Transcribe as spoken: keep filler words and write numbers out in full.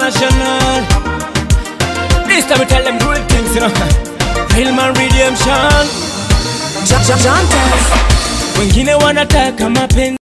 international. This time we tell them real things, you know. Real man redemption. John Tez. Wengine wanataka mapenzi